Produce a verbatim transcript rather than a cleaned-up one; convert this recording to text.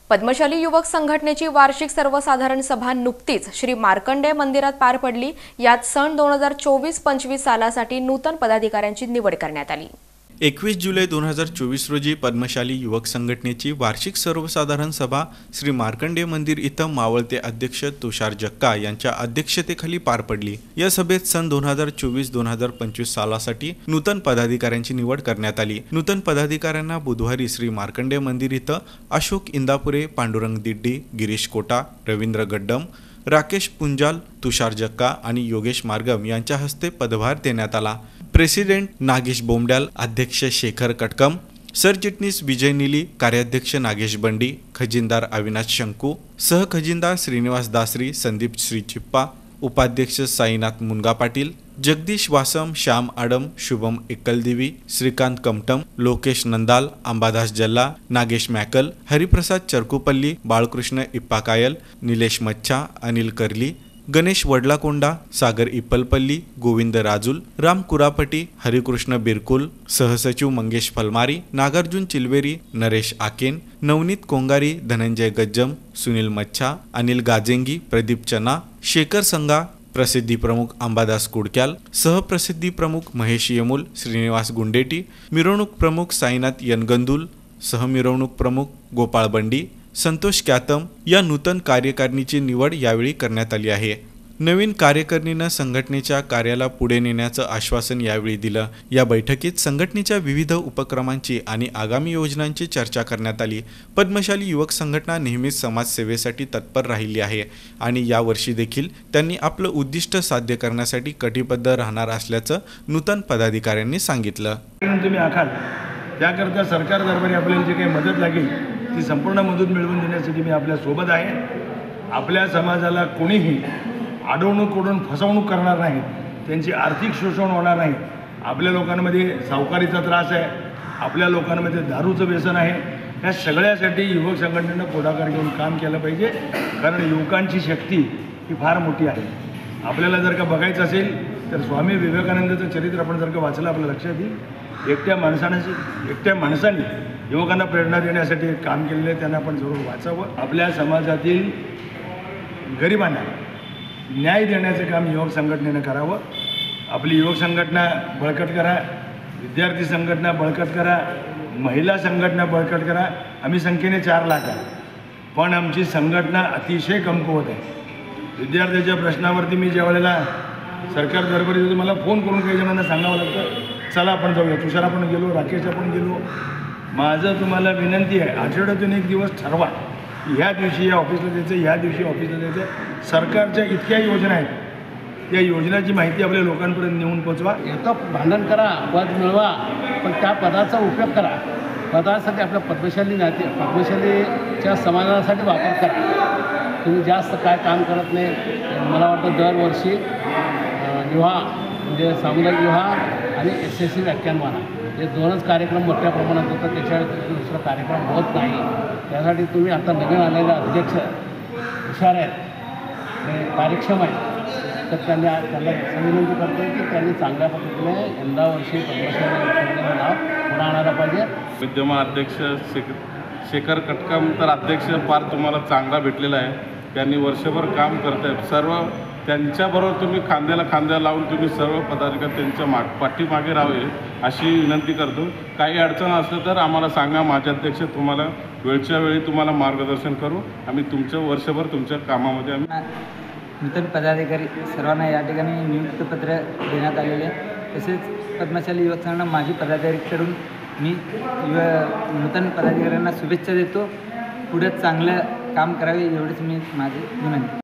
पद्मशाली युवक संघटनेची वार्षिक सर्वसाधारण सभा नुकतीच श्री मार्कंडेय मंदिरात पार पडली। यात सन दोन हजार चोवीस पंचवीस सालासाठी नूतन पदाधिकाऱ्यांची निवड करण्यात आली। एकवीस जुलै दोन हजार चोवीस रोजी पद्मशाली युवक संघटनेची वार्षिक सर्वसाधारण सभा श्री मार्कंडेय मंदिर इथं मावळते अध्यक्ष तुषार जक्का यांच्या अध्यक्षतेखाली पार पडली। या सभेत सन दोन हजार चोवीस दोन हजार पंचवीस सालासाठी नूतन पदाधिकाऱ्यांची निवड करण्यात आली। नूतन पदाधिकाऱ्यांना बुधवारी श्री मार्कंडेय मंदिर इथं अशोक इंदापुरे, पांडुरंग दिड्डी, गिरीश कोटा, रवींद्र गड्डम, राकेश पुंजाल, तुषार जक्का आणि योगेश मार्गम यांच्या हस्ते पदभार देण्यात आला। प्रेसिडेंट नागेश बोमड्याल, अध्यक्ष शेखर कटकम, सरचिटणीस विजय नीली, कार्याध्यक्ष नागेश बंडी, खजिनदार अविनाश शंकू, सहखजिनदार श्रीनिवास दासरी, संदीप श्रीचिप्पा, उपाध्यक्ष साईनाथ मुनगा पाटील, जगदीश वासम, श्याम आडम, शुभम एकलदेवी, श्रीकांत कमटम, लोकेश नंदाल, अंबादास जल्ला, नागेश मॅकल, हरिप्रसाद चरकुपल्ली, बाळकृष्ण इप्पाकायल, निलेश मच्छा, अनिल करली, गणेश वडलाकोंडा, सागर इप्पलपल्ली, गोविंद राजूल, राम कुरापटी, हरिकृष्ण बिरकुल, सहसचिव मंगेश फलमारी, नागार्जुन चिलवेरी, नरेश आकेन, नवनीत कोंगारी, धनंजय गज्जम, सुनील मच्छा, अनिल गाजेंगी, प्रदीप चना, शेखर संगा, प्रसिद्धी प्रमुख अंबादास कुडक्याल, सहप्रसिद्धी प्रमुख महेश यमुल, श्रीनिवास गुंडेटी, मिरवणूक प्रमुख साईनाथ यनगंदुल, सहमिरवणूक प्रमुख गोपाळ बंडी, संतोष क्यातम या नूतन कार्यकारिणीची निवड यावेळी करण्यात आली आहे। नवीन कार्यकारिणीनं संघटनेच्या कार्याला पुढे नेण्याचं आश्वासन यावेळी दिलं। या बैठकीत संघटनेच्या विविध उपक्रमांची आणि आगामी योजनांची चर्चा करण्यात आली। पद्मशाली युवक संघटना नेहमीच समाजसेवेसाठी तत्पर राहिली आहे आणि यावर्षी देखील त्यांनी आपलं उद्दिष्ट साध्य करण्यासाठी कटिबद्ध राहणार असल्याचं नूतन पदाधिकाऱ्यांनी सांगितलं। तुम्ही आखाल त्याकरता सरकार दरबारी आपल्याला जी काही मदत लागेल ती संपूर्ण मदत मिळवून देण्यासाठी मी आपल्या सोबत आहे। आपल्या समाजाला कोणीही अडवणूक करून फसवणूक करणार नाही, त्यांची आर्थिक शोषण होणार नाही। आपल्या लोकांमध्ये सावकारीचा त्रास आहे, आपल्या लोकांमध्ये दारूचं व्यसन आहे। या सगळ्यासाठी युवक संघटनेनं पुढाकार घेऊन काम केलं पाहिजे, कारण युवकांची शक्ती ही फार मोठी आहे। आपल्याला जर का बघायचं असेल तर स्वामी विवेकानंदाचं चरित्र आपण जर का वाचलं आपल्या लक्षात येईल, एकट्या माणसाने एकट्या माणसाने युवकांना प्रेरणा देण्यासाठी काम केलेलं आहे, त्यांना आपण जरूर वाचावं। आपल्या समाजातील गरिबांना न्याय देण्याचं काम युवक संघटनेनं करावं। आपली युवक संघटना बळकट करा, विद्यार्थी संघटना बळकट करा, महिला संघटना बळकट करा। आम्ही संख्येने चार लाख आहे, पण आमची संघटना अतिशय कमकुवत आहे। विद्यार्थ्याच्या प्रश्नावरती मी ज्या वेळेला सरकार दरबारी येतो मला फोन करून काही जणांना सांगावं लागतं, चला आपण जाऊया। तुषार आपण गेलो, राकेश आपण गेलो। माझं तुम्हाला विनंती आहे, आठवड्यातून एक दिवस ठरवा, ह्या दिवशी या ऑफिसला जायचं, ह्या दिवशी ऑफिसला जायचं। सरकारच्या इतक्या योजना आहेत, त्या योजनाची माहिती आपल्या लोकांपर्यंत नेऊन पोचवा। एकं भांडण करा, पद मिळवा, पण त्या पदाचा उपयोग करा। पदासाठी आपल्या पद्मशाली नाते पद्मशालीच्या समाजासाठी वापर करा। तुम्ही जास्त काय काम करत नाही। मला वाटतं दरवर्षी विवाह म्हणजे सामुदायिक विवाह आणि एस एस सी व्याख्यानमाला हे दोनच कार्यक्रम मोठ्या प्रमाणात होतात, त्याच्यावर दुसरा कार्यक्रम होत नाही। त्यासाठी तुम्ही आता नवीन आलेले अध्यक्ष हुशार आहेत, ते कार्यक्षम आहेत, तर त्यांनी त्यांना विनंती करतो की त्यांनी चांगल्या पद्धतीने यंदा वर्षी पद्मशाली नाव पुढे आणायला पाहिजे। विद्यमान अध्यक्ष शेख शेखर कटकम तर अध्यक्ष फार तुम्हाला चांगला भेटलेला आहे, त्यांनी वर्षभर काम करत आहेत। सर्व त्यांच्याबरोबर तुम्ही खांद्याला खांद्या लावून तुम्ही सर्व पदाधिकारी त्यांच्या माग पाठीमागे राहावे अशी विनंती करतो। काही अडचण असलं तर आम्हाला सांगा, माझे अध्यक्ष तुम्हाला वेळच्या वेळी तुम्हाला मार्गदर्शन करू। आम्ही तुमच्या वर्षभर तुमच्या कामामध्ये आम्ही नूतन पदाधिकारी सर्वांना या ठिकाणी नियुक्तपत्र देण्यात आलेले आहे। तसेच पद्मशाली युवक संघटना माजी पदाधिकारीकडून मी युव नूतन पदाधिकाऱ्यांना शुभेच्छा देतो। पुढे चांगलं काम करावे एवढीच मी माझी विनंती।